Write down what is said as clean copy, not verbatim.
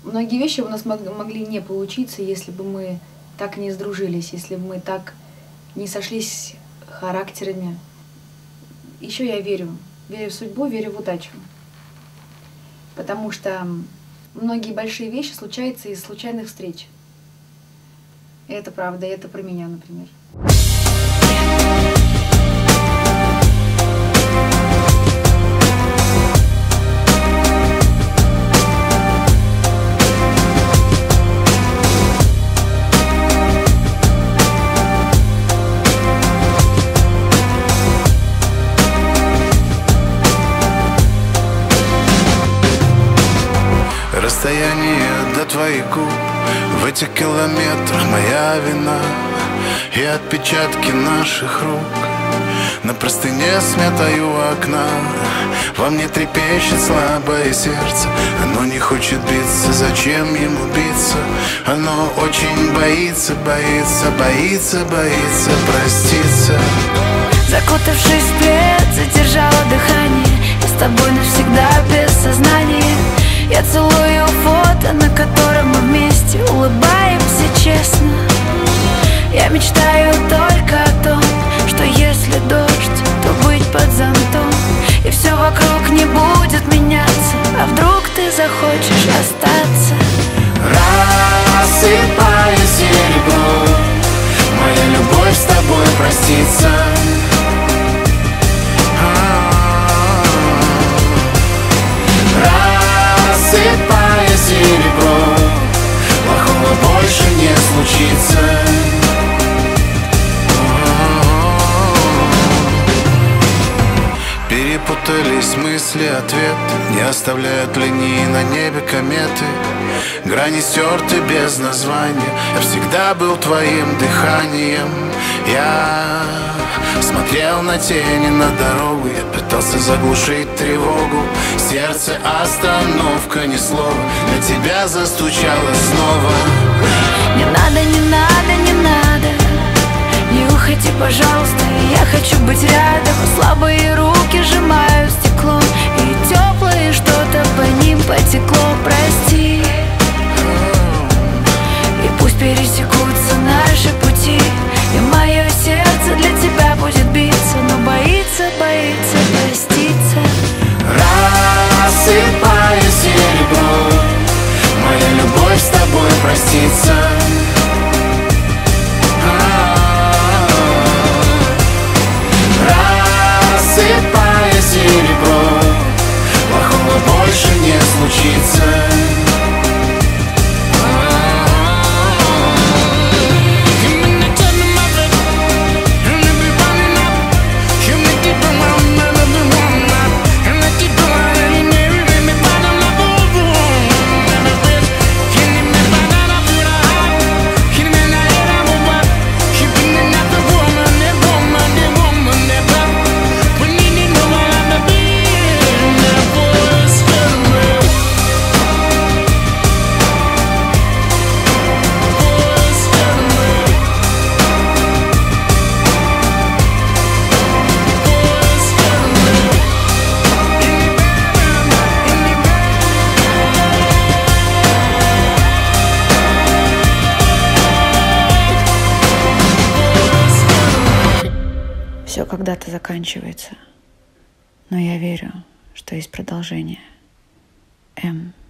Многие вещи у нас могли не получиться, если бы мы так не сдружились, если бы мы так не сошлись характерами. Еще я верю в судьбу, верю в удачу. Потому что многие большие вещи случаются из случайных встреч. И это правда, и это про меня, например. Расстояние до твоих губ в этих километрах моя вина. И отпечатки наших рук на простыне сметаю окна. Во мне трепещет слабое сердце, оно не хочет биться, зачем ему биться? Оно очень боится, боится, боится, боится проститься. Закутавшись в плед, задержала дыхание. Я с тобой навсегда без сознания. Я целую фото, на котором мы вместе улыбаемся честно. Я мечтаю только о том, что если дождь, то быть под зонтом. И все вокруг не будет меняться, а вдруг ты захочешь остаться. Рассыпая серебро, моя любовь с тобой простится. Рассыпая серебро, плохого больше не случится. Перепутались мысли, ответы, не оставляют линии на небе кометы. Грани стерты без названия, я всегда был твоим дыханием. Я смотрел на тени на дорогу, я пытался заглушить тревогу. Сердце остановка, ни слова, для тебя застучало снова. Не надо, не надо, не надо, не уходи, пожалуйста. Я хочу быть рядом, слабые руки сжимаю стекло, и теплое что-то по ним потекло. Прости, и пусть пересекутся наши пути, и мое сердце для тебя будет биться, но боится, боится проститься. Рассыпая серебро, моя любовь с тобой простится. Рассыпая серебро, плохого больше не случится. Все когда-то заканчивается, но я верю, что есть продолжение. М.